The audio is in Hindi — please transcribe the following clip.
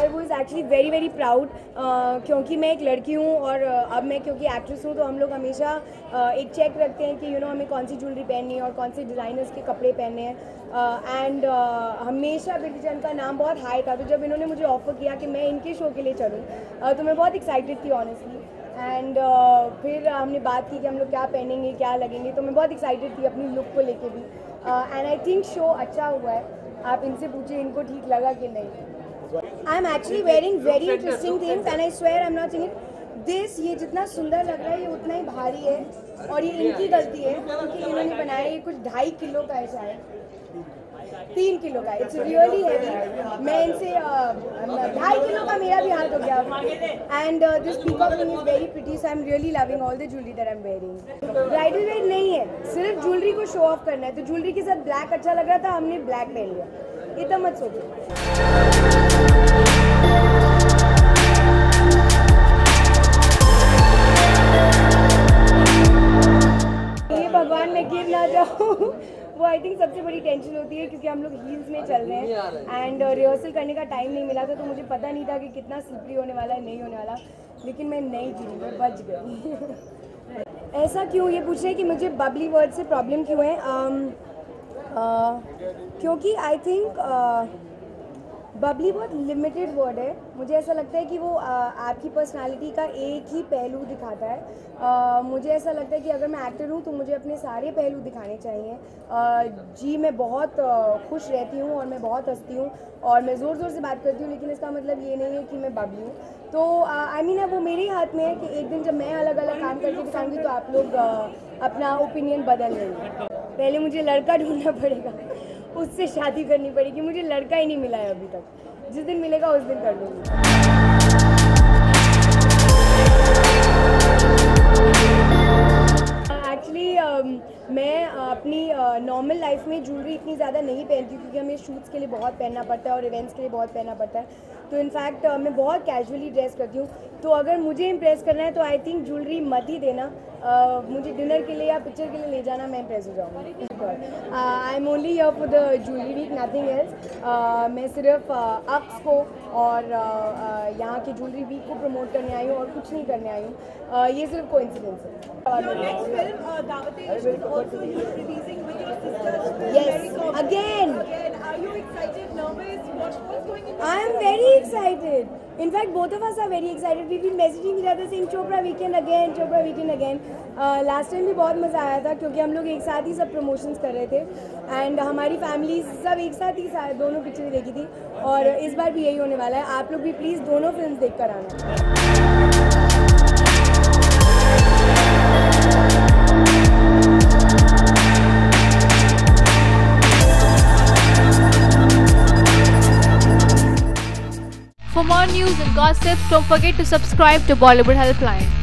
वो is actually very very proud, क्योंकि मैं एक लड़की हूँ और अब मैं क्योंकि एक्ट्रेस हूँ तो हम लोग हमेशा एक चेक रखते हैं कि हमें कौन सी ज्वेलरी पहननी है और कौन से डिज़ाइनर्स के कपड़े पहनने हैं। एंड हमेशा बिरती चंद का नाम बहुत हाई था, तो जब इन्होंने मुझे ऑफ़र किया कि मैं इनके शो के लिए चलूँ तो मैं बहुत एक्साइटेड थी ऑनेस्टली। एंड फिर हमने बात की कि हम लोग क्या पहनेंगे, क्या लगेंगे, तो मैं बहुत एक्साइटेड थी अपनी लुक को लेके भी। एंड आई थिंक शो अच्छा हुआ है। आप इनसे पूछिए इनको ठीक लगा कि नहीं। I am actually wearing very interesting things and I swear I am not saying this. ये जितना सुंदर लग रहा है ये उतना ही भारी है और ये इनकी गलती है क्योंकि इन्होंने बनाया। ये कुछ 2.5 किलो का है, शायद 3 किलो का। It's really heavy. मैं इनसे 2.5 किलो का मेरा भी हाथ हो गया। And this peacock ring is very pretty, so I am really loving all the jewellery that I am wearing. Bridal wear नहीं है, सिर्फ ज्वेलरी को शो ऑफ करना है, तो ज्वेलरी के साथ ब्लैक अच्छा लग रहा था, हमने ब्लैक पहन लिया। इतना मत सोचो। भगवान मैं गिर ना जाऊँ वो आई थिंक सबसे बड़ी टेंशन होती है, क्योंकि हम लोग हील्स में चल रहे हैं एंड रिहर्सल करने का टाइम नहीं मिला था, तो मुझे पता नहीं था कि कितना स्लिपरी होने वाला है, नहीं होने वाला, लेकिन मैं नहीं गिरी, मैं बच गई। ऐसा क्यों, ये पूछ रहे हैं कि मुझे बबली वर्ड से प्रॉब्लम क्यों है। क्योंकि आई थिंक बबली बहुत लिमिटेड वर्ड है। मुझे ऐसा लगता है कि वो आपकी पर्सनालिटी का एक ही पहलू दिखाता है। मुझे ऐसा लगता है कि अगर मैं एक्टर हूँ तो मुझे अपने सारे पहलू दिखाने चाहिए। जी मैं बहुत खुश रहती हूँ और मैं बहुत हंसती हूँ और मैं ज़ोर ज़ोर से बात करती हूँ, लेकिन इसका मतलब ये नहीं है कि मैं बबली हूँ। तो आई मीन वो मेरे ही हाथ में है कि एक दिन जब मैं अलग अलग काम करके दिखाऊंगी तो आप लोग अपना ओपिनियन बदल लेंगे। पहले मुझे लड़का ढूंढना पड़ेगा, उससे शादी करनी पड़ेगी। मुझे लड़का ही नहीं मिला है अभी तक, जिस दिन मिलेगा उस दिन कर लूँगी। एक्चुअली मैं अपनी नॉर्मल लाइफ में ज्वेलरी इतनी ज़्यादा नहीं पहनती क्योंकि हमें शूट्स के लिए बहुत पहनना पड़ता है और इवेंट्स के लिए बहुत पहनना पड़ता है। तो इनफैक्ट मैं बहुत कैजुअली ड्रेस करती हूँ। तो अगर मुझे इम्प्रेस करना है तो आई थिंक ज्वेलरी मत ही देना। मुझे डिनर के लिए या पिक्चर के लिए ले जाना, मैं इम्प्रेस हो जाऊँगी। I am only here for the jewellery week, nothing else. मैं सिर्फ अक्स को और यहाँ की ज्वेलरी वीक को प्रमोट करने आई हूँ और कुछ नहीं करने आई हूँ। ये सिर्फ कोइंसिडेंस है। Yes, again. Are you excited, nervous? What's going on? I am very excited. In fact, both of us are very excited. We've been messaging each other saying Chopra weekend again, Chopra weekend again. Last time भी बहुत मज़ा आया था क्योंकि हम लोग एक साथ ही सब प्रमोशंस कर रहे थे एंड हमारी फैमिली सब एक साथ ही दोनों पिक्चरें देखी थी और इस बार भी यही होने वाला है। आप लोग भी प्लीज़ दोनों फिल्म देख कर आना। For more news and gossip, don't forget to subscribe to Bollywood Helpline.